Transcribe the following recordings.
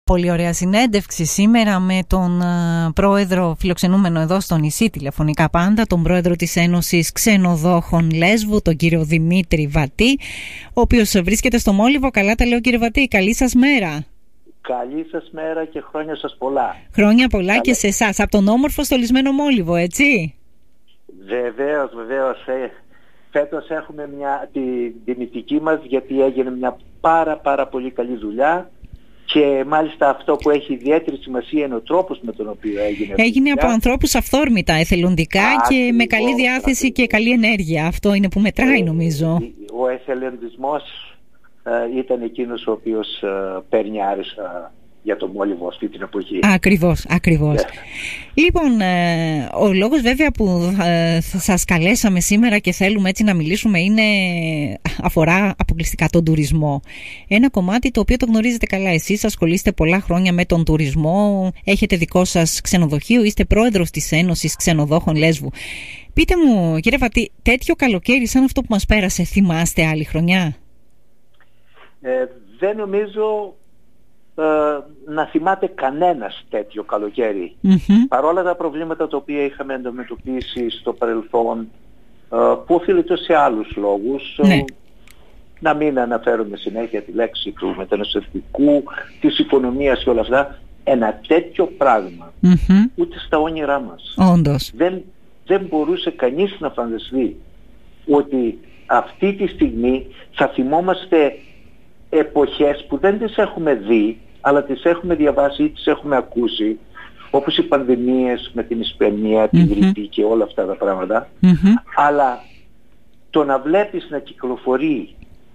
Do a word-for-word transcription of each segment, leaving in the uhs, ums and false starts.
Πολύ ωραία συνέντευξη σήμερα με τον uh, πρόεδρο φιλοξενούμενο εδώ στο νησί, τηλεφωνικά πάντα, τον πρόεδρο της Ένωσης Ξενοδόχων Λέσβου, τον κύριο Δημήτρη Βατή, ο οποίος βρίσκεται στο Μόλιβο. Καλά τα λέω, κύριε Βατή, καλή σας μέρα. Καλή σας μέρα και χρόνια σας πολλά. Χρόνια πολλά. Καλή. Και σε εσάς, από τον όμορφο στολισμένο Μόλιβο, έτσι. Βεβαίως, βεβαίως. Ε, φέτος έχουμε μια, τη τιμητική μας, γιατί έγινε μια πάρα πάρα πολύ καλή δουλειά. Και μάλιστα αυτό που έχει ιδιαίτερη σημασία είναι ο τρόπος με τον οποίο έγινε. Έγινε από ανθρώπους αυθόρμητα, εθελοντικά Α, και με καλή διάθεση ακριβώς. Και καλή ενέργεια. Αυτό είναι που μετράει, νομίζω. Ο εθελοντισμός ε, ήταν εκείνος ο οποίος ε, παίρνει άριστα για το Μόλιβο αυτή την εποχή. Ακριβώς, ακριβώς. Yeah. Λοιπόν, ε, ο λόγος βέβαια που ε, θα σας καλέσαμε σήμερα και θέλουμε έτσι να μιλήσουμε είναι, αφορά αποκλειστικά τον τουρισμό. Ένα κομμάτι το οποίο το γνωρίζετε καλά εσείς, ασχολείστε πολλά χρόνια με τον τουρισμό, έχετε δικό σας ξενοδοχείο, είστε πρόεδρος της Ένωσης Ξενοδόχων Λέσβου. Πείτε μου, κύριε Βατή, τέτοιο καλοκαίρι σαν αυτό που μας πέρασε, θυμάστε άλλη χρονιά? Ε, δεν νομίζω να θυμάται κανένας τέτοιο καλοκαίρι. Mm-hmm. Παρόλα τα προβλήματα τα οποία είχαμε αντιμετωπίσει στο παρελθόν, που οφείλεται σε άλλους λόγους, ναι. Να μην αναφέρουμε συνέχεια τη λέξη του μεταναστευτικού, της οικονομίας και όλα αυτά, ένα τέτοιο πράγμα mm-hmm. ούτε στα όνειρά μας. Όντως. Δεν, δεν μπορούσε κανείς να φανταστεί ότι αυτή τη στιγμή θα θυμόμαστε εποχές που δεν τις έχουμε δει, αλλά τις έχουμε διαβάσει ή τις έχουμε ακούσει, όπως οι πανδημίες με την Ισπανία, την γρίπη mm-hmm. και όλα αυτά τα πράγματα. Mm-hmm. Αλλά το να βλέπεις να κυκλοφορεί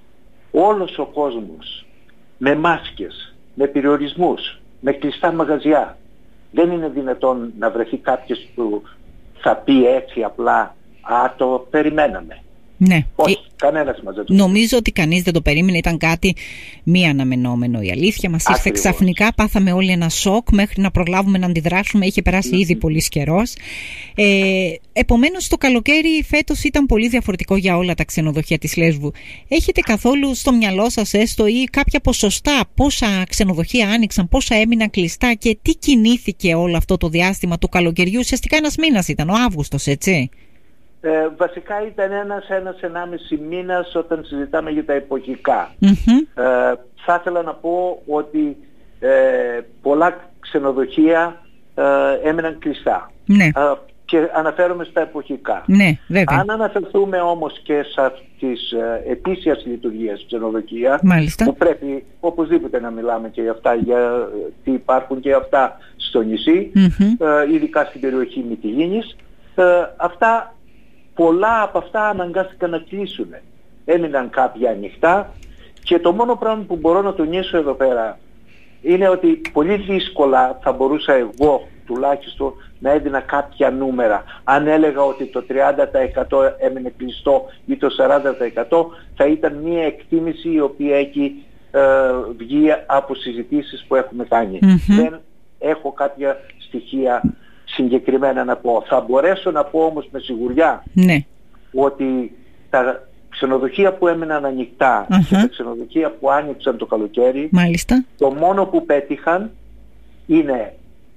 όλος ο κόσμος με μάσκες, με περιορισμούς, με κλειστά μαγαζιά, δεν είναι δυνατόν να βρεθεί κάποιος που θα πει έτσι απλά «Α, το περιμέναμε». Ναι. Όχι, ε, κανένας μας δεν το νομίζω ότι κανείς δεν το περίμενε, ήταν κάτι μη αναμενόμενο. Η αλήθεια μας ήρθε ξαφνικά, πάθαμε όλοι ένα σοκ μέχρι να προλάβουμε να αντιδράσουμε, είχε περάσει mm-hmm. ήδη πολύς καιρός. Ε, επομένως το καλοκαίρι φέτος ήταν πολύ διαφορετικό για όλα τα ξενοδοχεία της Λέσβου. Έχετε καθόλου στο μυαλό σας έστω ή κάποια ποσοστά πόσα ξενοδοχεία άνοιξαν, πόσα έμειναν κλειστά και τι κινήθηκε όλο αυτό το διάστημα του καλοκαιριού? Ουσιαστικά ένας μήνας ήταν, ο Αύγουστος, έτσι. Ε, βασικά ήταν ένας, ένας, ενάμιση μήνας όταν συζητάμε για τα εποχικά. Mm-hmm. Ε, θα ήθελα να πω ότι ε, πολλά ξενοδοχεία ε, έμειναν κλειστά. Ναι. Ε, και αναφέρομαι στα εποχικά. Ναι, βέβαια. Αν αναφερθούμε όμως και σε τις ε, ετήσιας λειτουργίας ξενοδοχεία, μάλιστα, που πρέπει οπωσδήποτε να μιλάμε και για αυτά, γιατί υπάρχουν και αυτά στο νησί, mm-hmm. ε, ειδικά στην περιοχή Μυτιλήνης, ε, αυτά πολλά από αυτά αναγκάστηκαν να κλείσουν. Έμειναν κάποια ανοιχτά και το μόνο πράγμα που μπορώ να τονίσω εδώ πέρα είναι ότι πολύ δύσκολα θα μπορούσα εγώ τουλάχιστον να έδινα κάποια νούμερα. Αν έλεγα ότι το τριάντα τοις εκατό έμεινε κλειστό ή το σαράντα τοις εκατό, θα ήταν μια εκτίμηση η οποία έχει ε, βγει από συζητήσεις που έχουμε κάνει. Mm-hmm. Δεν έχω κάποια στοιχεία συγκεκριμένα να πω. Θα μπορέσω να πω όμως με σιγουριά ναι. ότι τα ξενοδοχεία που έμειναν ανοιχτά uh-huh. και τα ξενοδοχεία που άνοιξαν το καλοκαίρι, μάλιστα, το μόνο που πέτυχαν είναι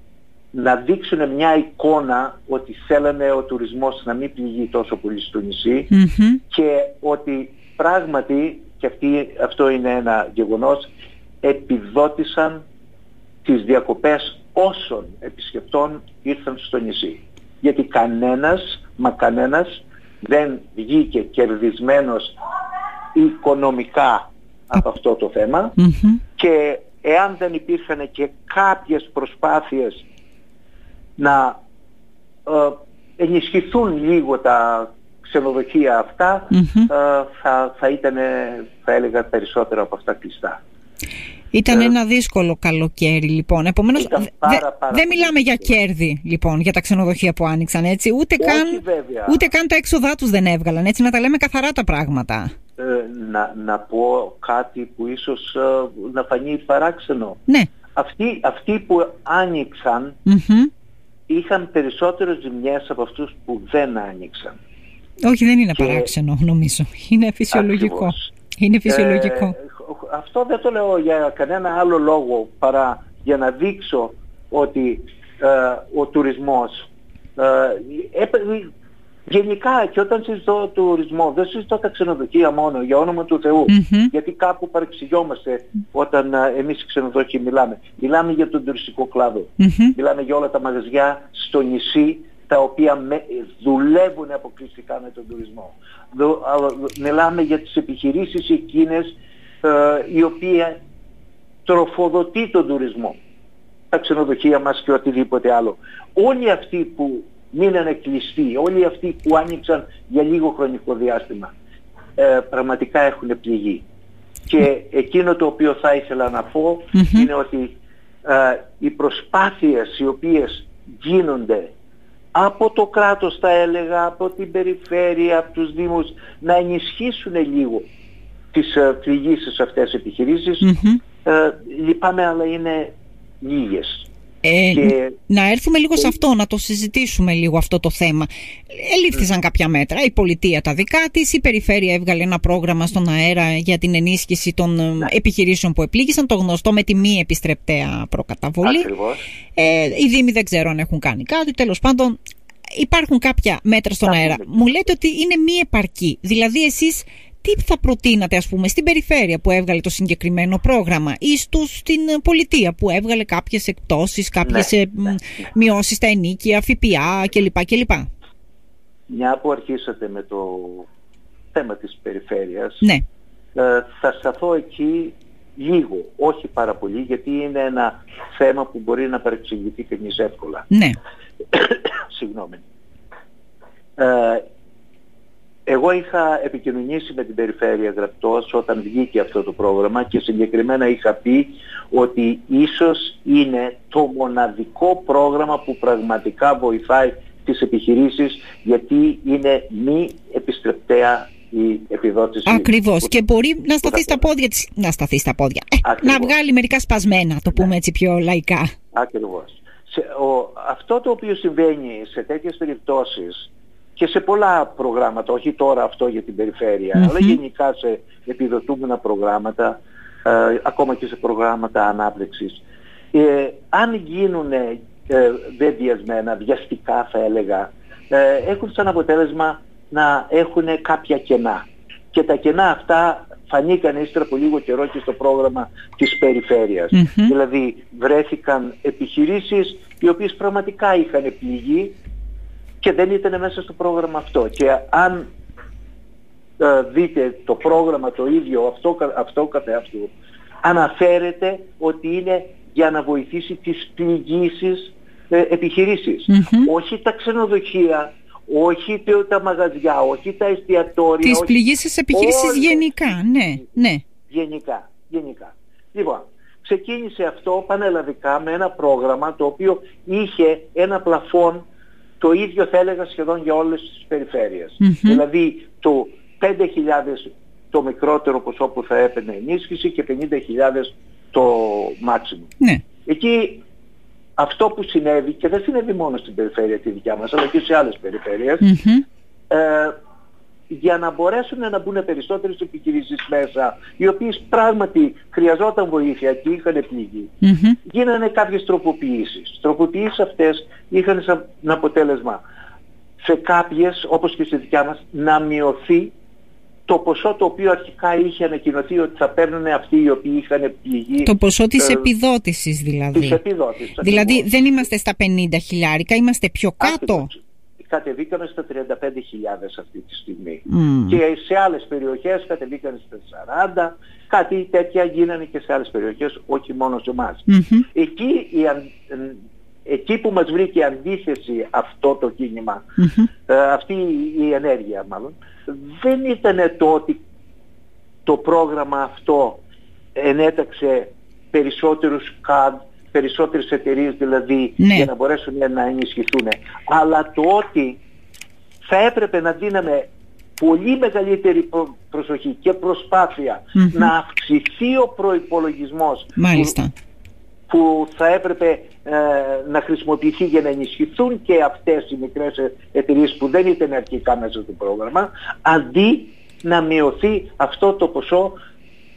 να δείξουν μια εικόνα ότι θέλανε ο τουρισμός να μην πληγεί τόσο πολύ στο νησί mm-hmm. και ότι πράγματι, και αυτή, αυτό είναι ένα γεγονός, επιδότησαν τις διακοπές όσων επισκεπτών ήρθαν στο νησί. Γιατί κανένας, μα κανένας δεν βγήκε κερδισμένος οικονομικά από αυτό το θέμα mm-hmm. και εάν δεν υπήρχαν και κάποιες προσπάθειες να ε, ενισχυθούν λίγο τα ξενοδοχεία αυτά, mm-hmm. ε, θα, θα ήταν, θα έλεγα, περισσότερο από αυτά κλειστά. Ήταν ένα δύσκολο καλοκαίρι λοιπόν. Επομένως δεν δε μιλάμε για κέρδη λοιπόν για τα ξενοδοχεία που άνοιξαν, έτσι. Ούτε, όχι, καν, ούτε καν τα έξοδά τους δεν έβγαλαν, έτσι, να τα λέμε καθαρά τα πράγματα. Ε, να, να πω κάτι που ίσως ε, να φανεί παράξενο. Ναι. Αυτοί, αυτοί που άνοιξαν mm-hmm. είχαν περισσότερες ζημιές από αυτούς που δεν άνοιξαν. Όχι, δεν είναι και... παράξενο νομίζω. Είναι φυσιολογικό. Ακριβώς. Είναι φυσιολογικό. Ε, αυτό δεν το λέω για κανένα άλλο λόγο παρά για να δείξω ότι ε, ο τουρισμός ε, ε, γενικά, και όταν συζητώ τουρισμό, δεν συζητώ τα ξενοδοχεία μόνο, για όνομα του Θεού. Mm-hmm. Γιατί κάπου παρεξηγιόμαστε όταν α, εμείς οι ξενοδόχοι μιλάμε. Μιλάμε για τον τουριστικό κλάδο. Mm-hmm. Μιλάμε για όλα τα μαγαζιά στο νησί, τα οποία με, δουλεύουν αποκλειστικά με τον τουρισμό. Δο, α, μιλάμε για τις επιχειρήσεις εκείνες ε, οι οποίες τροφοδοτεί τον τουρισμό. Τα ξενοδοχεία μας και οτιδήποτε άλλο. Όλοι αυτοί που μείνανε κλειστοί, όλοι αυτοί που άνοιξαν για λίγο χρονικό διάστημα, ε, πραγματικά έχουν πληγεί. Και εκείνο το οποίο θα ήθελα να πω mm-hmm. είναι ότι ε, οι προσπάθειες οι οποίες γίνονται από το κράτος, θα έλεγα, από την περιφέρεια, από τους δήμους, να ενισχύσουν λίγο τις ε, πληγήσεις αυτές επιχειρήσεις, mm-hmm. ε, λυπάμαι, αλλά είναι λίγες. Ε, και... Να έρθουμε λίγο σε αυτό, να το συζητήσουμε λίγο αυτό το θέμα. Ελήφθησαν mm. κάποια μέτρα, η πολιτεία τα δικά της, η περιφέρεια έβγαλε ένα πρόγραμμα στον αέρα για την ενίσχυση των mm. επιχειρήσεων που επλήγησαν, το γνωστό με τη μη επιστρεπτέα προκαταβολή. Ε, οι δήμοι δεν ξέρω αν έχουν κάνει κάτι, τέλος πάντων υπάρχουν κάποια μέτρα στον αέρα. Mm. Μου λέτε ότι είναι μη επαρκή, δηλαδή εσείς τι θα προτείνατε, ας πούμε, στην περιφέρεια που έβγαλε το συγκεκριμένο πρόγραμμα ή στους, στην πολιτεία που έβγαλε κάποιες εκπτώσεις, κάποιες ναι, ναι, ναι. μειώσεις στα ενίκια, ΦΠΑ κλπ. κλπ. Μια που αρχίσατε με το θέμα της περιφέρειας, ναι. ε, θα σταθώ εκεί λίγο, όχι πάρα πολύ, γιατί είναι ένα θέμα που μπορεί να παρεξηγηθεί κανείς εύκολα. Ναι. Συγγνώμη. Ε, Εγώ είχα επικοινωνήσει με την περιφέρεια γραπτός όταν βγήκε αυτό το πρόγραμμα και συγκεκριμένα είχα πει ότι ίσως είναι το μοναδικό πρόγραμμα που πραγματικά βοηθάει τις επιχειρήσεις, γιατί είναι μη επιστρεπτέα η επιδότηση. Ακριβώς, και μπορεί να σταθεί στα πόδια της, να σταθεί στα πόδια, ε, να βγάλει μερικά σπασμένα, το πούμε ναι. έτσι πιο λαϊκά. Ακριβώς. Σε, ο, αυτό το οποίο συμβαίνει σε τέτοιες περιπτώσεις και σε πολλά προγράμματα, όχι τώρα αυτό για την περιφέρεια, mm-hmm. αλλά γενικά σε επιδοτούμενα προγράμματα, ε, ακόμα και σε προγράμματα ανάπτυξης. Ε, αν γίνουν ε, βεβαιασμένα, βιαστικά θα έλεγα, ε, έχουν σαν αποτέλεσμα να έχουν κάποια κενά. Και τα κενά αυτά φανήκαν ύστερα από λίγο καιρό και στο πρόγραμμα της περιφέρειας. Mm-hmm. Δηλαδή βρέθηκαν επιχειρήσεις οι οποίες πραγματικά είχαν πληγεί και δεν ήταν μέσα στο πρόγραμμα αυτό. Και αν ε, δείτε το πρόγραμμα το ίδιο, αυτό, αυτό καθεαυτού, αναφέρεται ότι είναι για να βοηθήσει τις πληγήσεις ε, επιχειρήσεις. Mm-hmm. Όχι τα ξενοδοχεία, όχι τα μαγαζιά, όχι τα εστιατόρια. Τις πληγήσεις επιχειρήσεις όλες. γενικά, ναι, ναι. Γενικά, γενικά. Λοιπόν, ξεκίνησε αυτό πανελλαδικά με ένα πρόγραμμα το οποίο είχε ένα πλαφόν, το ίδιο θα έλεγα σχεδόν για όλες τις περιφέρειες. Mm-hmm. Δηλαδή το πέντε χιλιάδες το μικρότερο ποσό που θα έπαιρνε ενίσχυση και πενήντα χιλιάδες το maximum. Ναι. Εκεί αυτό που συνέβη, και δεν συνέβη μόνο στην περιφέρεια τη δικιά μας, αλλά και σε άλλες περιφέρειες, mm-hmm. ε, για να μπορέσουν να μπουν περισσότερες επιχειρήσεις μέσα, οι οποίες πράγματι χρειαζόταν βοήθεια και είχαν πληγεί, mm-hmm. γίνανε κάποιες τροποποιήσεις. Τροποποιήσεις αυτές είχαν σαν αποτέλεσμα σε κάποιες, όπως και στη δικιά μας, να μειωθεί το ποσό το οποίο αρχικά είχε ανακοινωθεί ότι θα παίρνουν αυτοί οι οποίοι είχαν πληγεί. Το ποσό της ε, επιδότησης δηλαδή. Της επιδότησης. Δηλαδή ακριβώς. Δεν είμαστε στα πενήντα χιλιάρικα, είμαστε πιο κάτω. Ακριβώς. Κατεβήκαμε στα τριάντα πέντε χιλιάδες αυτή τη στιγμή. Mm. Και σε άλλες περιοχές κατεβήκαμε στα σαράντα, κάτι τέτοια γίνανε και σε άλλες περιοχές, όχι μόνο σε εμάς. Mm-hmm. Εκεί, η, εκεί που μας βρήκε αντίθεση αυτό το κίνημα, mm-hmm. ε, αυτή η ενέργεια μάλλον, δεν ήταν το ότι το πρόγραμμα αυτό ενέταξε περισσότερους καντ, περισσότερες εταιρείες δηλαδή, ναι. για να μπορέσουν να ενισχυθούν, αλλά το ότι θα έπρεπε να δίναμε πολύ μεγαλύτερη προσοχή και προσπάθεια mm-hmm. να αυξηθεί ο προϋπολογισμός Μάλιστα. Που, που θα έπρεπε ε, να χρησιμοποιηθεί για να ενισχυθούν και αυτές οι μικρές εταιρείες που δεν ήταν αρχικά μέσα στο πρόγραμμα, αντί να μειωθεί αυτό το ποσό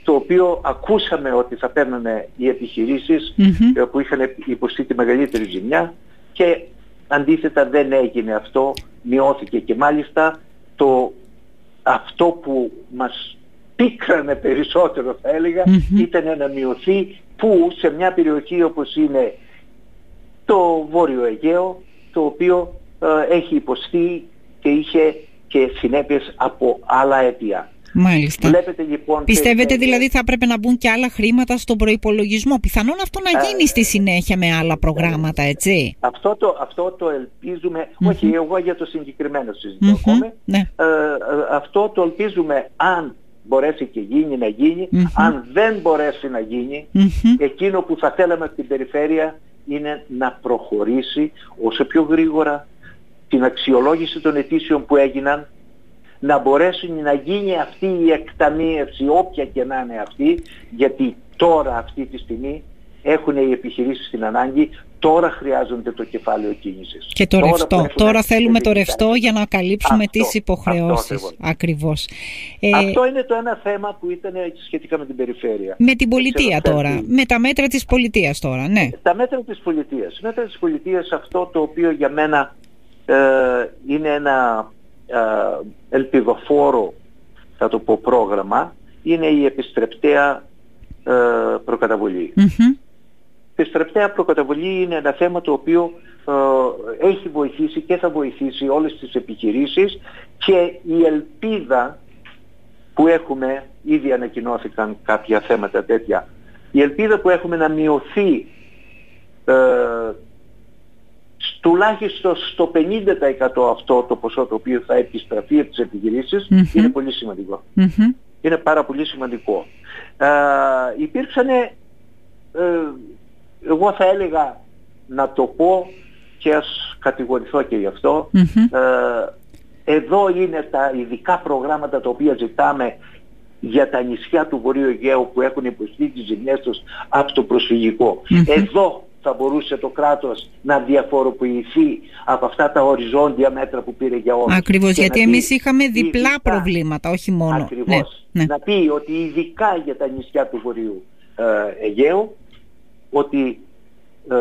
το οποίο ακούσαμε ότι θα παίρνανε οι επιχειρήσεις mm-hmm. που είχαν υποστεί τη μεγαλύτερη ζημιά, και αντίθετα δεν έγινε αυτό, μειώθηκε, και μάλιστα το, αυτό που μας πίκρανε περισσότερο, θα έλεγα, mm-hmm. ήταν να μειωθεί, που σε μια περιοχή όπως είναι το Βόρειο Αιγαίο, το οποίο ε, έχει υποστεί και είχε και συνέπειες από άλλα αίτια. Μάλιστα. Βλέπετε, λοιπόν, πιστεύετε και... δηλαδή θα έπρεπε να μπουν και άλλα χρήματα στον προϋπολογισμό? Πιθανόν αυτό να γίνει ε, στη συνέχεια με άλλα προγράμματα, έτσι. Αυτό το, αυτό το ελπίζουμε, mm-hmm. όχι εγώ για το συγκεκριμένο συζητώ mm-hmm. ακόμα, ναι. ε, ε, αυτό το ελπίζουμε, αν μπορέσει και γίνει, να γίνει. Mm-hmm. Αν δεν μπορέσει να γίνει, mm-hmm. εκείνο που θα θέλαμε στην περιφέρεια είναι να προχωρήσει όσο πιο γρήγορα την αξιολόγηση των αιτήσεων που έγιναν, να μπορέσει να γίνει αυτή η εκταμείευση, όποια και να είναι αυτή, γιατί τώρα αυτή τη στιγμή έχουν οι επιχειρήσεις την ανάγκη, τώρα χρειάζονται το κεφάλαιο κίνησης. Και το τώρα ρευστό. Τώρα θέλουμε το ρευστό για να καλύψουμε αυτό, τις υποχρεώσεις. Αυτό, ακριβώς. Αυτό είναι το ένα θέμα που ήταν σχετικά με την περιφέρεια. Με την πολιτεία τώρα. Φέρει. Με τα μέτρα της πολιτείας τώρα, ναι. Τα μέτρα της πολιτείας. Μέτρα της πολιτείας, αυτό το οποίο για μένα ε, είναι ένα ε, ελπιδοφόρο, θα το πω, πρόγραμμα, είναι η επιστρεπτέα ε, προκαταβολή. Mm-hmm. Η επιστρεπτέα προκαταβολή είναι ένα θέμα το οποίο ε, έχει βοηθήσει και θα βοηθήσει όλες τις επιχειρήσεις, και η ελπίδα που έχουμε, ήδη ανακοινώθηκαν κάποια θέματα τέτοια, η ελπίδα που έχουμε να μειωθεί ε, τουλάχιστον στο πενήντα τοις εκατό αυτό το ποσό το οποίο θα επιστραφεί από τις επιχειρήσεις, mm-hmm. είναι πολύ σημαντικό. Mm-hmm. Είναι πάρα πολύ σημαντικό. Ε, υπήρξανε, ε, εγώ θα έλεγα να το πω και ας κατηγορηθώ και γι' αυτό, mm-hmm. ε, εδώ είναι τα ειδικά προγράμματα τα οποία ζητάμε για τα νησιά του Βορείου Αιγαίου που έχουν υποστεί τις ζημιές τους από το προσφυγικό. Mm-hmm. Εδώ θα μπορούσε το κράτος να διαφοροποιηθεί από αυτά τα οριζόντια μέτρα που πήρε για όλους. Ακριβώς, γιατί εμείς πει, είχαμε διπλά ειδικά, προβλήματα, όχι μόνο. Ακριβώς. Ναι, ναι. Να πει ότι ειδικά για τα νησιά του Βορείου ε, Αιγαίου, ότι ε,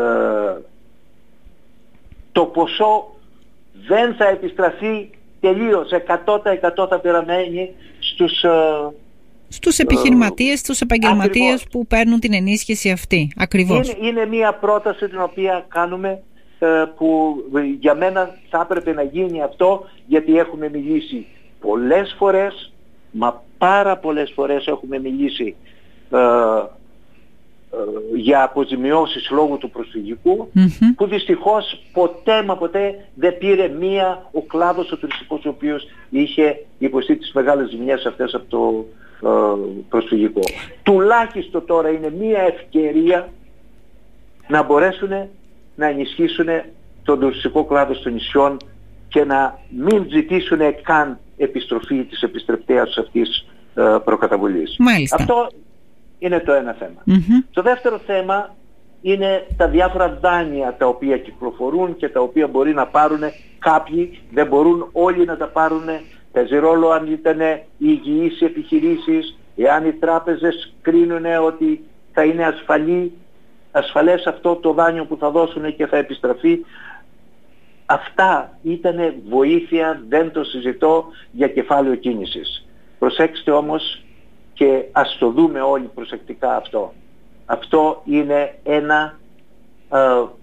το ποσό δεν θα επιστραφεί τελείως, εκατό τοις εκατό θα παραμένει στους... Ε, στους επιχειρηματίες, στους επαγγελματίες ακριβώς. Που παίρνουν την ενίσχυση αυτή. Ακριβώς. Είναι, είναι μια πρόταση την οποία κάνουμε, ε, που για μένα θα έπρεπε να γίνει αυτό, γιατί έχουμε μιλήσει πολλές φορές, μα πάρα πολλές φορές έχουμε μιλήσει ε, ε, για αποζημιώσεις λόγω του προσφυγικού, mm-hmm. που δυστυχώς ποτέ μα ποτέ δεν πήρε μία ο κλάδος ο τουριστικός, ο οποίος είχε υποστεί τις μεγάλες ζημιές αυτές από το προσφυγικό. Τουλάχιστον τώρα είναι μία ευκαιρία να μπορέσουν να ενισχύσουν τον τουριστικό κλάδο των νησιών και να μην ζητήσουν καν επιστροφή της επιστρεπτέας αυτής προκαταβολής. Μάλιστα. Αυτό είναι το ένα θέμα. Mm-hmm. Το δεύτερο θέμα είναι τα διάφορα δάνεια τα οποία κυκλοφορούν και τα οποία μπορεί να πάρουν κάποιοι, δεν μπορούν όλοι να τα πάρουν. Παίζει ρόλο αν ήταν οι υγιείς επιχειρήσεις, εάν οι τράπεζες κρίνουν ότι θα είναι ασφαλή, ασφαλές αυτό το δάνειο που θα δώσουν και θα επιστραφεί. Αυτά ήταν βοήθεια, δεν το συζητώ, για κεφάλαιο κίνησης. Προσέξτε όμως και ας το δούμε όλοι προσεκτικά αυτό. Αυτό είναι ένα, ε,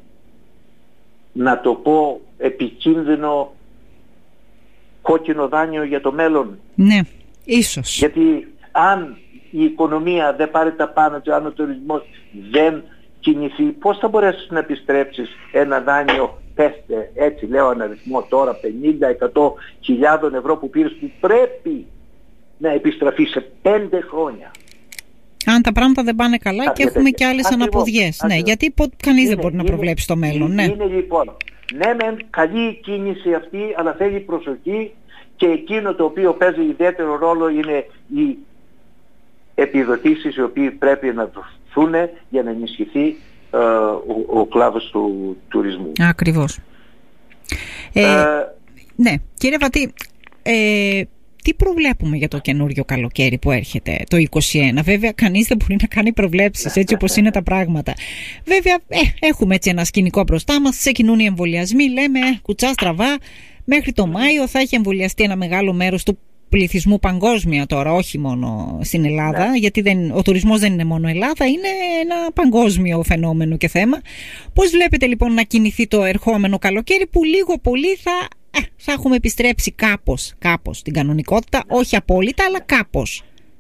να το πω, επικίνδυνο κόκκινο δάνειο για το μέλλον. Ναι, ίσως. Γιατί αν η οικονομία δεν πάρει τα πάνω και αν ο τουρισμός δεν κινηθεί, πώς θα μπορέσεις να επιστρέψεις ένα δάνειο, πέστε, έτσι λέω ένα αριθμό τώρα, πενήντα εκατό χιλιάδων ευρώ που πήρες, που πρέπει να επιστραφεί σε πέντε χρόνια. Αν τα πράγματα δεν πάνε καλά και έχουμε τέτοια. Και άλλες ακριβώς, αναποδιές. ακριβώς. Ναι, γιατί κανείς είναι, δεν μπορεί είναι, να προβλέψει το μέλλον. Είναι, ναι. είναι λοιπόν, ναι μεν καλή η κίνηση αυτή, αλλά θέλει προσοχή, και εκείνο το οποίο παίζει ιδιαίτερο ρόλο είναι οι επιδοτήσεις οι οποίοι πρέπει να δοθούν για να ενισχυθεί ε, ο, ο κλάδος του τουρισμού. Ακριβώς. Ε, ε, ναι, κύριε Βατή, ε, τι προβλέπουμε για το καινούριο καλοκαίρι που έρχεται το είκοσι ένα? Βέβαια κανείς δεν μπορεί να κάνει προβλέψεις έτσι όπως είναι τα πράγματα. Βέβαια ε, έχουμε έτσι ένα σκηνικό μπροστά μας, ξεκινούν οι εμβολιασμοί, λέμε ε, κουτσά στραβά, μέχρι το Μάιο θα έχει εμβολιαστεί ένα μεγάλο μέρος του πληθυσμού παγκόσμια τώρα, όχι μόνο στην Ελλάδα, ναι. γιατί δεν, ο τουρισμός δεν είναι μόνο Ελλάδα, είναι ένα παγκόσμιο φαινόμενο και θέμα. Πώς βλέπετε λοιπόν να κινηθεί το ερχόμενο καλοκαίρι που λίγο πολύ θα, ε, θα έχουμε επιστρέψει κάπως, κάπως στην κανονικότητα, όχι απόλυτα αλλά κάπως?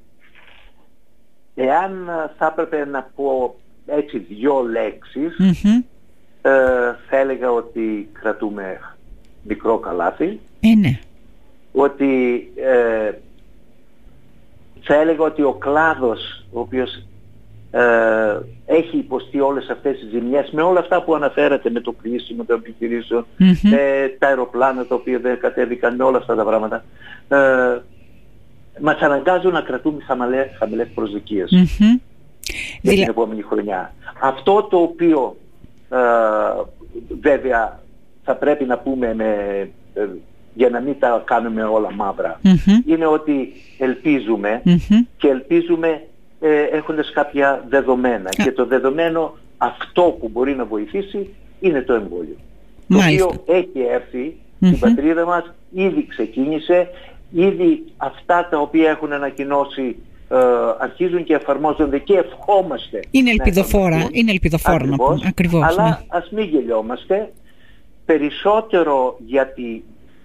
Εάν θα έπρεπε να πω έτσι δύο λέξεις, mm-hmm. ε, θα έλεγα ότι κρατούμε μικρό καλάθι. Ε, ναι. Ότι ε, θα έλεγα ότι ο κλάδος ο οποίος ε, έχει υποστεί όλες αυτές τις ζημιές με όλα αυτά που αναφέρατε, με το κλείσιμο των επιχειρήσεων, mm-hmm. με τα αεροπλάνα τα οποία δεν κατέβηκαν, με όλα αυτά τα πράγματα, ε, μας αναγκάζουν να κρατούμε χαμηλές, χαμηλές προσδοκίες mm-hmm. για την επόμενη χρονιά. Αυτό το οποίο ε, βέβαια θα πρέπει να πούμε με... Ε, για να μην τα κάνουμε όλα μαύρα, mm-hmm. είναι ότι ελπίζουμε mm-hmm. και ελπίζουμε ε, έχοντας κάποια δεδομένα. Yeah. Και το δεδομένο αυτό που μπορεί να βοηθήσει είναι το εμβόλιο. Μάλιστα. Το οποίο έχει έρθει mm-hmm. στην πατρίδα μας, ήδη ξεκίνησε, ήδη αυτά τα οποία έχουν ανακοινώσει ε, αρχίζουν και εφαρμόζονται και ευχόμαστε. Είναι ελπιδοφόρα, είναι ελπιδοφόρα ακριβώς, να πούμε. Ακριβώς, αλλά ναι. ας μην γελιόμαστε. Περισσότερο γιατί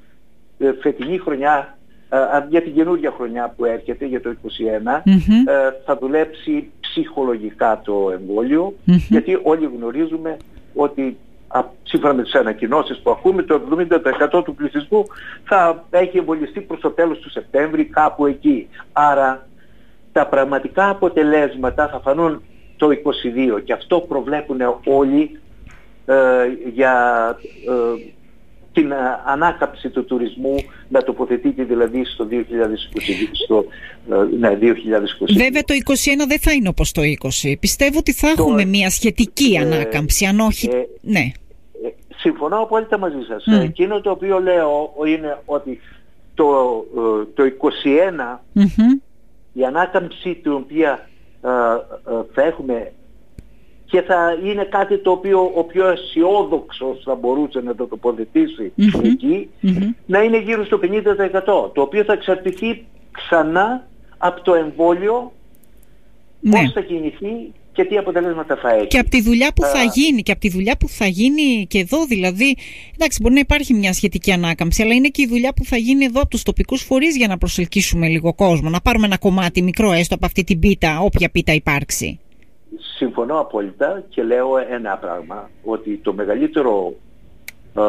φετινή χρονιά, για την καινούργια χρονιά που έρχεται, για το είκοσι ένα, mm-hmm. θα δουλέψει ψυχολογικά το εμβόλιο, mm-hmm. γιατί όλοι γνωρίζουμε ότι σύμφωνα με τις ανακοινώσεις που ακούμε, το εβδομήντα τοις εκατό του πληθυσμού θα έχει εμβολιαστεί προς το τέλος του Σεπτέμβρη, κάπου εκεί. Άρα τα πραγματικά αποτελέσματα θα φανούν το είκοσι δύο και αυτό προβλέπουν όλοι ε, για... Ε, την ανάκαμψη του τουρισμού να τοποθετείται δηλαδή στο δύο χιλιάδες είκοσι. Στο, ναι, δύο χιλιάδες είκοσι. Βέβαια το είκοσι ένα δεν θα είναι όπως το είκοσι. Πιστεύω ότι θα το, έχουμε μια σχετική ε, ανάκαμψη, αν όχι... Ε, ναι. Ε, συμφωνώ απόλυτα μαζί σας. Mm. Εκείνο το οποίο λέω είναι ότι το, το είκοσι ένα mm-hmm. η ανάκαμψη την οποία ε, ε, θα έχουμε και θα είναι κάτι το οποίο ο πιο αισιόδοξος θα μπορούσε να το τοποθετήσει mm-hmm. εκεί, mm-hmm. να είναι γύρω στο πενήντα τοις εκατό, το οποίο θα εξαρτηθεί ξανά από το εμβόλιο, ναι. πώς θα κινηθεί και τι αποτελέσματα θα έχει. Και από τη δουλειά που uh, θα γίνει, και από τη δουλειά που θα γίνει και εδώ, δηλαδή, εντάξει, μπορεί να υπάρχει μια σχετική ανάκαμψη, αλλά είναι και η δουλειά που θα γίνει εδώ από τους τοπικούς φορείς για να προσελκύσουμε λίγο κόσμο, να πάρουμε ένα κομμάτι μικρό έστω από αυτή την πίτα, όποια πίτα υπάρξει. Συμφωνώ απόλυτα και λέω ένα πράγμα, ότι το μεγαλύτερο ε,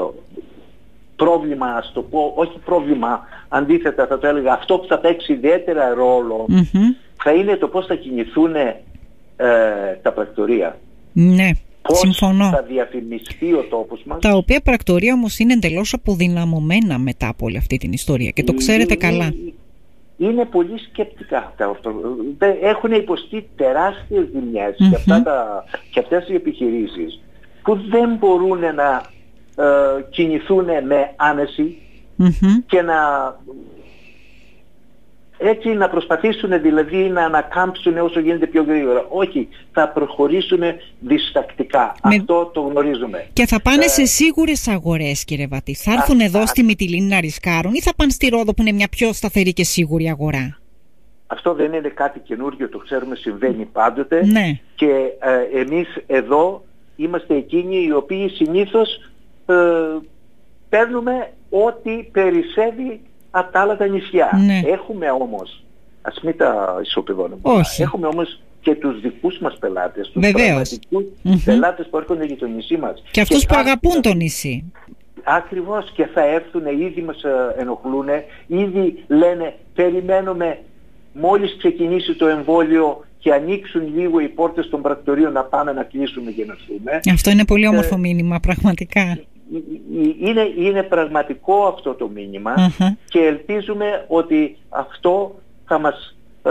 πρόβλημα, ας το πω, όχι πρόβλημα, αντίθετα θα το έλεγα, αυτό που θα παίξει ιδιαίτερα ρόλο mm-hmm. θα είναι το πώς θα κινηθούν ε, τα πρακτορεία. Ναι, πώς συμφωνώ. θα διαφημιστεί ο τόπος μας. Τα οποία πρακτορεία όμως είναι εντελώς αποδυναμωμένα μετά από όλη αυτή την ιστορία και το ξέρετε είναι, καλά. Είναι πολύ σκεπτικά. Έχουν υποστεί τεράστιες ζημιές mm-hmm. και, αυτά τα, και αυτές οι επιχειρήσεις που δεν μπορούν να ε, κινηθούν με άνεση mm-hmm. και να έτσι να προσπαθήσουν δηλαδή να ανακάμψουν όσο γίνεται πιο γρήγορα. Όχι, θα προχωρήσουν διστακτικά. Με... Αυτό το γνωρίζουμε. Και θα πάνε ε... σε σίγουρες αγορές, κύριε Βατή. Θα έρθουν α, εδώ α... στη Μυτιλήνη να ρισκάρουν ή θα πάνε στη Ρόδο που είναι μια πιο σταθερή και σίγουρη αγορά? Αυτό δεν είναι κάτι καινούργιο, το ξέρουμε, συμβαίνει πάντοτε. Ναι. Και ε, εμείς εδώ είμαστε εκείνοι οι οποίοι συνήθως ε, παίρνουμε ό,τι περισσεύει από τα άλλα τα νησιά. Ναι. Έχουμε όμως, ας μην τα ισοπεδώνουμε, έχουμε όμως και τους δικούς μας πελάτες, τους πραγματικούς mm-hmm. πελάτες που έρχονται για το νησί μας. Και αυτούς και που αγαπούν θα... το νησί. Ακριβώς, και θα έρθουν, ήδη μας ενοχλούν, ήδη λένε περιμένουμε μόλις ξεκινήσει το εμβόλιο και ανοίξουν λίγο οι πόρτες των πρακτορείων να πάμε να κλείσουμε και να έρθουμε. Αυτό είναι πολύ όμορφο ε... μήνυμα, πραγματικά. Είναι, είναι πραγματικό αυτό το μήνυμα uh-huh. και ελπίζουμε ότι αυτό θα μας ε,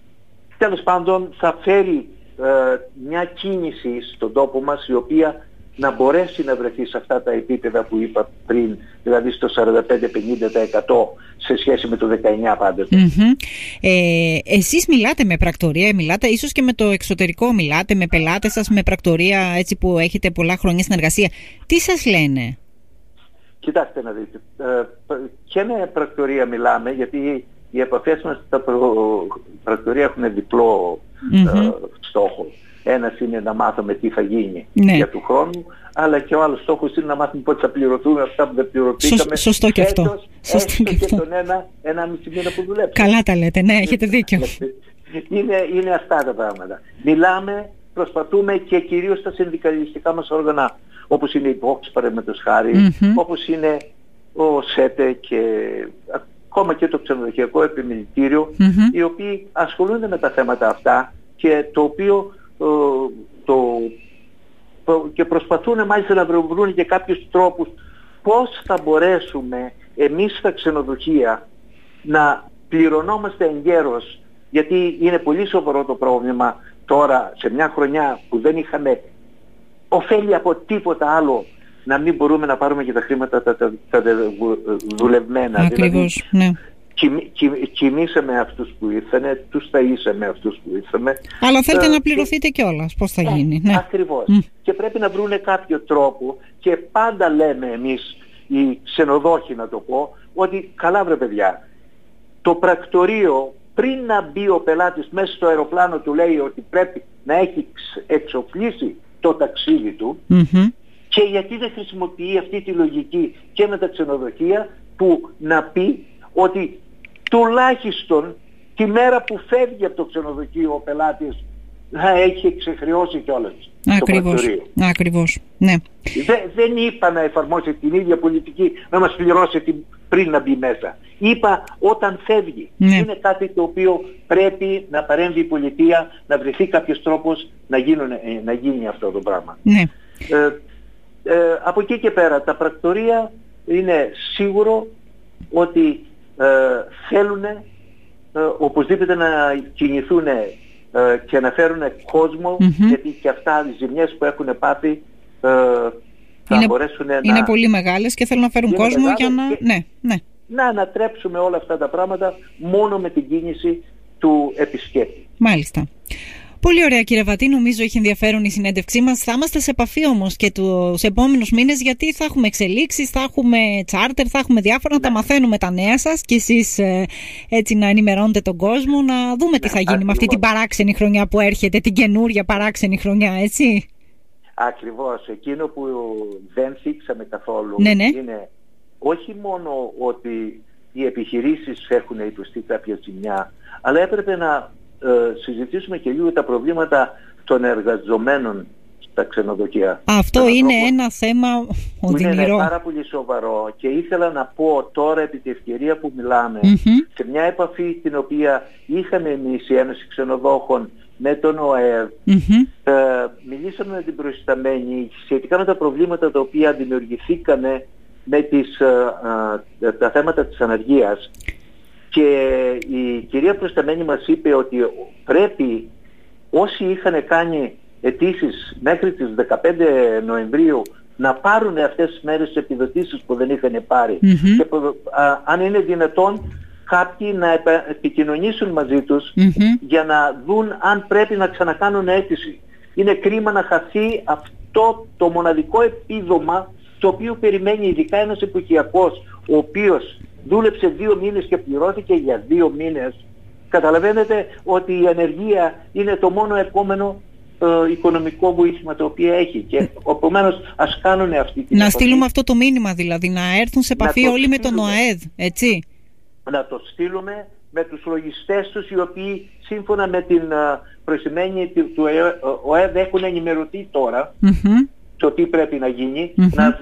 τέλος πάντων θα φέρει ε, μια κίνηση στον τόπο μας η οποία να μπορέσει να βρεθεί σε αυτά τα επίπεδα που είπα πριν, δηλαδή στο σαράντα πέντε με πενήντα τοις εκατό σε σχέση με το δεκαεννιά πάντοτε. Mm-hmm. Ε, εσείς μιλάτε με πρακτορία, μιλάτε ίσως και με το εξωτερικό, μιλάτε με πελάτες σας, με πρακτορία έτσι που έχετε πολλά χρόνια συνεργασία. Τι σας λένε? Κοιτάξτε να δείτε, ε, και με πρακτορία μιλάμε, γιατί οι επαφές μας στα προ... πρακτορία έχουν διπλό mm-hmm. ε, στόχο. Ένας είναι να μάθουμε τι θα γίνει ναι. για του χρόνου, αλλά και ο άλλος στόχος είναι να μάθουμε πότε θα πληρωθούμε αυτά που δεν πληρωθήκαμε. Σωστό και αυτό. Έτος, Σωστό και, και αυτό. τον ένα, ένα μισή μήνα που δουλέψαμε. Καλά τα λέτε, ναι, έχετε δίκιο. είναι, είναι αυτά τα πράγματα. Μιλάμε, προσπαθούμε και κυρίως στα συνδικαλιστικά μας όργανα, όπως είναι η Vox παραδείγματος χάρη, mm-hmm. όπως είναι ο ΣΕΤΕ και ακόμα και το ξενοδοχειακό επιμελητήριο, mm-hmm. οι οποίοι ασχολούνται με τα θέματα αυτά και το οποίο το, το, και προσπαθούν μάλιστα να βρουν και κάποιους τρόπους πώς θα μπορέσουμε εμείς στα ξενοδοχεία να πληρωνόμαστε εγκαίρως, γιατί είναι πολύ σοβαρό το πρόβλημα τώρα σε μια χρονιά που δεν είχαμε ωφέλη από τίποτα άλλο, να μην μπορούμε να πάρουμε και τα χρήματα τα, τα, τα, τα δουλευμένα. Ακριβώς, δηλαδή, ναι. Κοιμήσαμε αυτούς που ήρθανε, τους ταΐσαμε αυτούς που ήρθαμε. Αλλά θέλετε ε, να πληρωθείτε και... κιόλας, πώς θα ε, γίνει. Ναι. Ακριβώς. Mm. Και πρέπει να βρούνε κάποιο τρόπο και πάντα λέμε εμείς, οι ξενοδόχοι να το πω, ότι καλά βρε παιδιά, το πρακτορείο πριν να μπει ο πελάτης μέσα στο αεροπλάνο του λέει ότι πρέπει να έχει εξοπλίσει το ταξίδι του mm-hmm. και γιατί δεν χρησιμοποιεί αυτή τη λογική και με τα ξενοδοχεία που να πει ότι τουλάχιστον τη μέρα που φεύγει από το ξενοδοχείο ο πελάτης να έχει εξεχρεώσει κιόλας το πρακτορείο. Ακριβώς, ναι. Δε, δεν είπα να εφαρμόσει την ίδια πολιτική να μας πληρώσει την, πριν να μπει μέσα. Είπα όταν φεύγει. Ναι. Είναι κάτι το οποίο πρέπει να παρέμβει η πολιτεία, να βρεθεί κάποιος τρόπος να, γίνουν, να γίνει αυτό το πράγμα. Ναι. Ε, ε, από εκεί και πέρα τα πρακτορεία είναι σίγουρο ότι ε, θέλουν ε, οπωσδήποτε να κινηθούν ε, και να φέρουν κόσμο, mm-hmm. γιατί και αυτά οι ζημιές που έχουν πάθει ε, θα είναι, μπορέσουν να... Είναι πολύ μεγάλες και θέλουν να φέρουν κόσμο για να... Ναι, ναι. να ανατρέψουμε όλα αυτά τα πράγματα μόνο με την κίνηση του επισκέπτη. Μάλιστα. Πολύ ωραία κύριε Βατή, νομίζω έχει ενδιαφέρον η συνέντευξή μας. Θα είμαστε σε επαφή όμως και τους επόμενους μήνες, γιατί θα έχουμε εξελίξεις, θα έχουμε τσάρτερ, θα έχουμε διάφορα, να ναι. τα μαθαίνουμε τα νέα σας και εσείς ε, έτσι να ενημερώνετε τον κόσμο, να δούμε τι θα γίνει Ακριβώς. με αυτή την παράξενη χρονιά που έρχεται, την καινούρια παράξενη χρονιά, έτσι. Ακριβώς. Εκείνο που δεν θίξαμε καθόλου ναι, ναι. είναι όχι μόνο ότι οι επιχειρήσεις έχουν υποστεί κάποια ζημιά, αλλά έπρεπε να Ε, συζητήσουμε και λίγο τα προβλήματα των εργαζομένων στα ξενοδοχεία. Αυτό είναι ένα θέμα οδυνηρό. Είναι πάρα πολύ σοβαρό και ήθελα να πω τώρα επί τη ευκαιρία που μιλάμε mm-hmm. σε μια επαφή την οποία είχαμε εμείς η Ένωση Ξενοδόχων με τον ΟΕΒ mm-hmm. ε, μιλήσαμε με την προϊσταμένη σχετικά με τα προβλήματα τα οποία δημιουργηθήκανε με τις, ε, ε, τα θέματα της ανεργίας. Και η κυρία Προσταμένη μας είπε ότι πρέπει όσοι είχαν κάνει αιτήσεις μέχρι τις δεκαπέντε Νοεμβρίου να πάρουν αυτές τις μέρες τις επιδοτήσεις που δεν είχαν πάρει. Mm-hmm. Και α, αν είναι δυνατόν κάποιοι να επικοινωνήσουν μαζί τους mm-hmm. για να δουν αν πρέπει να ξανακάνουν αίτηση. Είναι κρίμα να χαθεί αυτό το μοναδικό επίδομα το οποίο περιμένει ειδικά ένας εποχιακός, ο οποίος δούλεψε δύο μήνες και πληρώθηκε για δύο μήνες. Καταλαβαίνετε ότι η ανεργία είναι το μόνο επόμενο ε, οικονομικό βοήθημα το οποίο έχει. Και επομένως ας κάνουν αυτή την Να επαφή. στείλουμε αυτό το μήνυμα δηλαδή, να έρθουν σε επαφή όλοι με τον ΟΑΕΔ, έτσι. Να το στείλουμε με τους λογιστές τους, οι οποίοι σύμφωνα με την uh, προσημένη του ΟΑΕΔ έχουν ενημερωθεί τώρα mm-hmm. το τι πρέπει να γίνει. Mm-hmm. Να,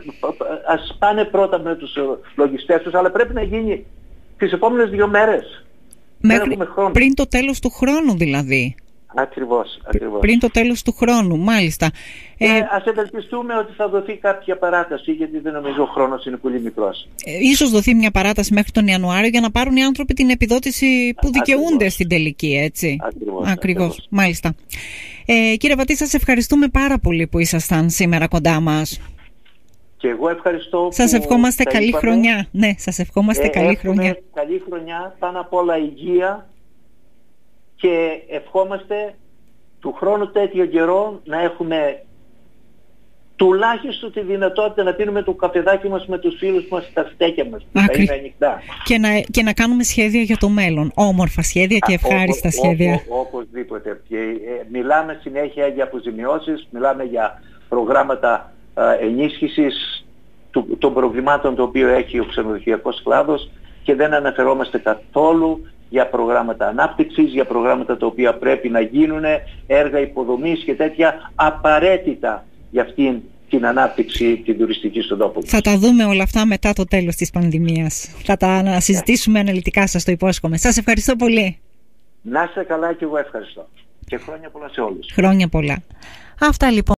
ας πάνε πρώτα με τους λογιστές τους, αλλά πρέπει να γίνει τις επόμενες δύο μέρες. Μέχρι, πριν το τέλος του χρόνου δηλαδή. Ακριβώς, ακριβώς. Πριν το τέλος του χρόνου, μάλιστα. Ε, ε, ας ευελπιστούμε ότι θα δοθεί κάποια παράταση, γιατί δεν νομίζω ο χρόνος είναι πολύ μικρός. Ε, ίσως δοθεί μια παράταση μέχρι τον Ιανουάριο για να πάρουν οι άνθρωποι την επιδότηση που δικαιούνται ακριβώς. στην τελική, έτσι. Ακριβώς, ακριβώς. ακριβώς. Μάλιστα. Ε, κύριε Βατή, σας ευχαριστούμε πάρα πολύ που ήσασταν σήμερα κοντά μας. Και εγώ ευχαριστώ. Σας ευχόμαστε καλή είπαμε. χρονιά. Ναι, σας ευχόμαστε ε, καλή χρονιά. Καλή χρονιά, πάνω απ' όλα υγεία, και ευχόμαστε του χρόνου τέτοιο καιρό να έχουμε τουλάχιστον τη δυνατότητα να πίνουμε το καφεδάκι μας με τους φίλους μας στα στέκια μας. Άκρη. Θα είναι ανοιχτά. Και να, και να κάνουμε σχέδια για το μέλλον. Όμορφα σχέδια και ευχάριστα Όπο, σχέδια. Όπο, οπωσδήποτε. Και, ε, μιλάμε συνέχεια για αποζημιώσεις, μιλάμε για προγράμματα ε, ενίσχυσης του, των προβλημάτων το οποίο έχει ο ξενοδοχειακός κλάδος, και δεν αναφερόμαστε καθόλου για προγράμματα ανάπτυξης, για προγράμματα τα οποία πρέπει να γίνουν, έργα υποδομής και τέτοια απαραίτητα για αυτήν την ανάπτυξη την τουριστική στον τόπο. Θα τα δούμε όλα αυτά μετά το τέλος της πανδημίας. Θα τα συζητήσουμε yeah. αναλυτικά, σας το υπόσχομαι. Σας ευχαριστώ πολύ. Να είστε καλά, και εγώ ευχαριστώ. Και χρόνια πολλά σε όλους. Χρόνια πολλά. Αυτά λοιπόν.